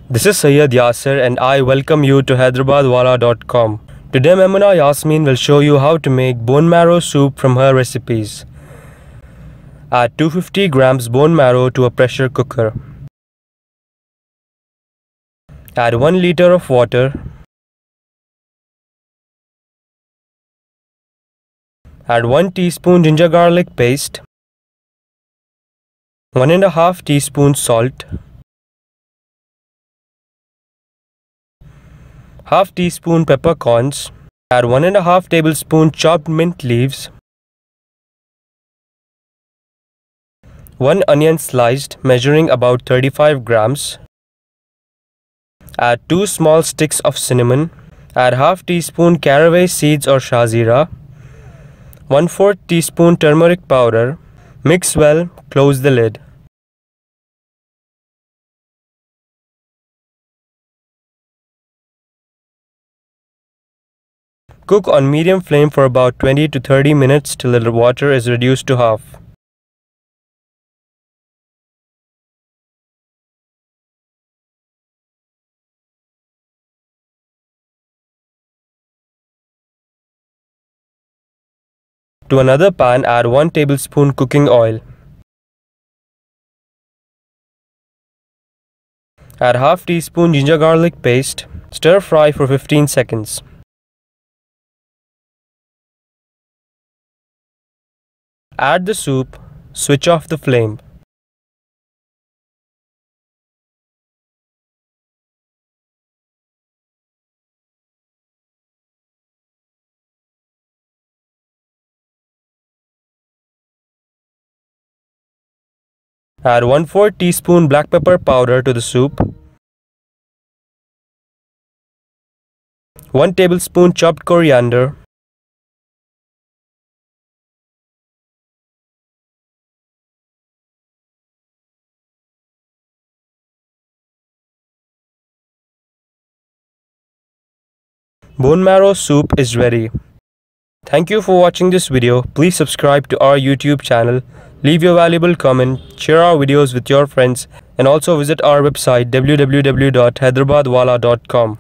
This is Sayyid Yasir and I welcome you to hyderabadwala.com. Today Memuna Yasmin will show you how to make bone marrow soup from her recipes. Add 250 grams bone marrow to a pressure cooker. Add 1 liter of water. Add 1 teaspoon ginger garlic paste. 1.5 teaspoons salt. Half teaspoon peppercorns. Add 1.5 tablespoon chopped mint leaves. 1 onion sliced measuring about 35 grams. Add 2 small sticks of cinnamon. Add half teaspoon caraway seeds or shazira. 1/4 teaspoon turmeric powder. Mix well, close the lid. Cook on medium flame for about 20 to 30 minutes till the water is reduced to half. To another pan, add 1 tablespoon cooking oil. Add half teaspoon ginger garlic paste. Stir fry for 15 seconds. Add the soup. Switch off the flame. Add 1/4 teaspoon black pepper powder to the soup. 1 tablespoon chopped coriander. Bone marrow soup is ready. Thank you for watching this video. Please subscribe to our YouTube channel. Leave your valuable comment, share our videos with your friends, and also visit our website www.hyderabadwala.com.